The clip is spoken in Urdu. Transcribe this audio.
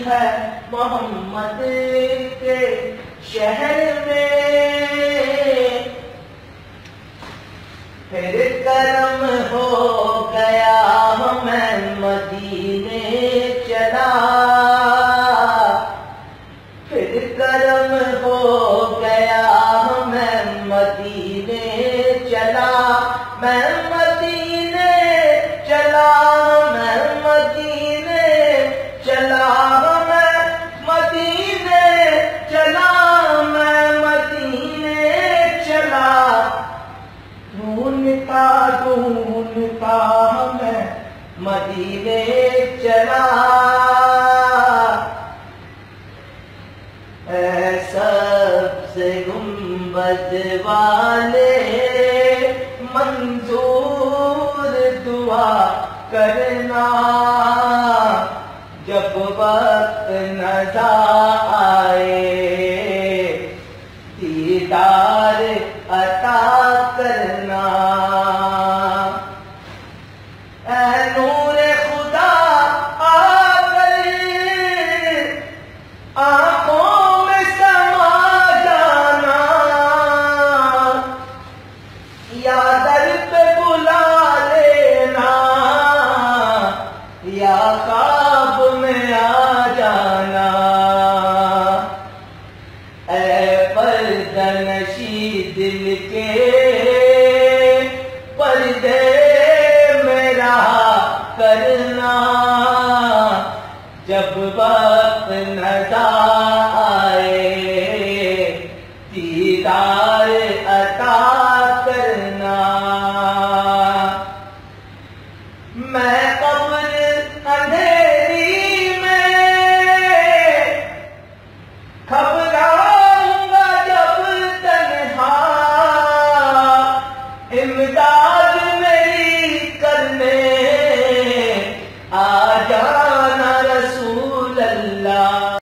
ہے محمد کے شہر میں، پھر کرم ہو گیا میں مدینے چلا، پھر کرم ہو گیا میں مدینے چلا، میں مدینے چلا، میں مدینے چلا، میں مدینے چلا، میں مدینے چلا، ڈھونڈتا ڈھونڈتا میں مدینے چلا، اے سبز گنبد والے منظور دعا کرنا، جب وقت نظر آئے دیدار عطا کرنا، اے نور خدا آ کر آنکھوں میں سما جانا، یا در پہ بلا لینا، یا خواب میں آ جانا، اے پردہ نشی دل کے پردے میں رہا کرنا، جب وقت نظر آئے دیدار عطا کرنا، میں قبر اندھیری میں گھبراؤں گا جب تنہا، امداد میری کرنے آ جا